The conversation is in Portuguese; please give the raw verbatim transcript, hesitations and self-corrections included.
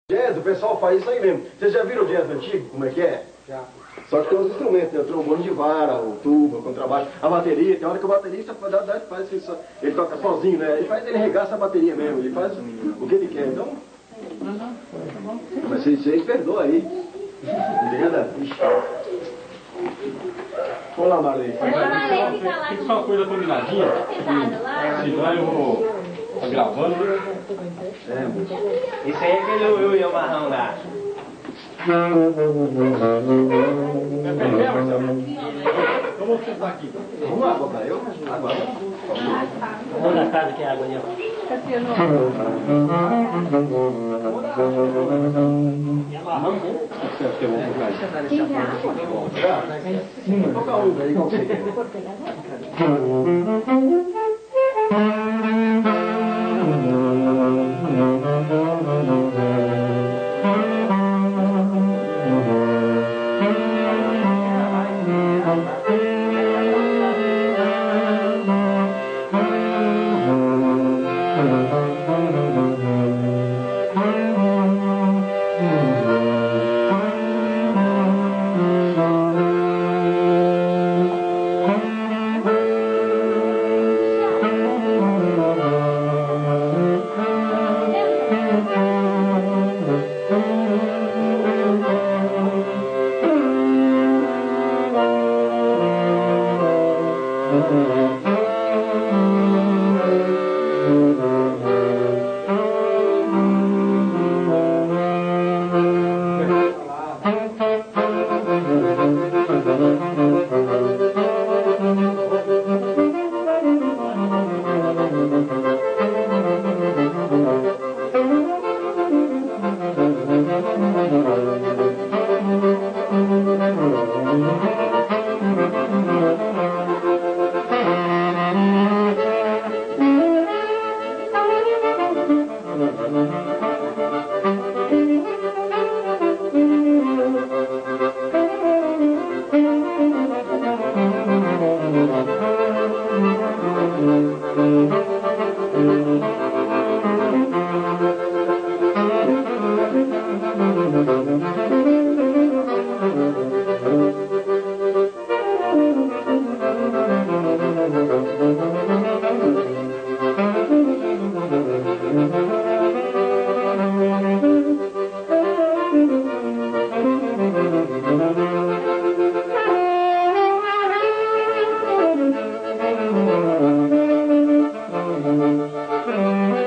Jazz, o pessoal faz isso aí mesmo. Vocês já viram o jazz antigo, como é que é? Já. Só que tem os instrumentos, né? O trombone de vara, o tuba, o contrabaixo, a bateria. Tem hora que o baterista faz, faz isso, ele toca sozinho, né? Ele faz, ele regaça a bateria mesmo, ele faz o que ele quer. Então, mas vocês, vocês perdoam aí. Entenda? Vamos lá, Marley. Fica só uma coisa combinadinha. Senão eu vou... Tá gravando? É, isso aí é aquele eu e o marrão lá. Então vou sentar aqui. Vamos lá, botar eu? Agora. Vamos na casa que é água ali, ó. Vou tocar um aí, como você quer. Thank you.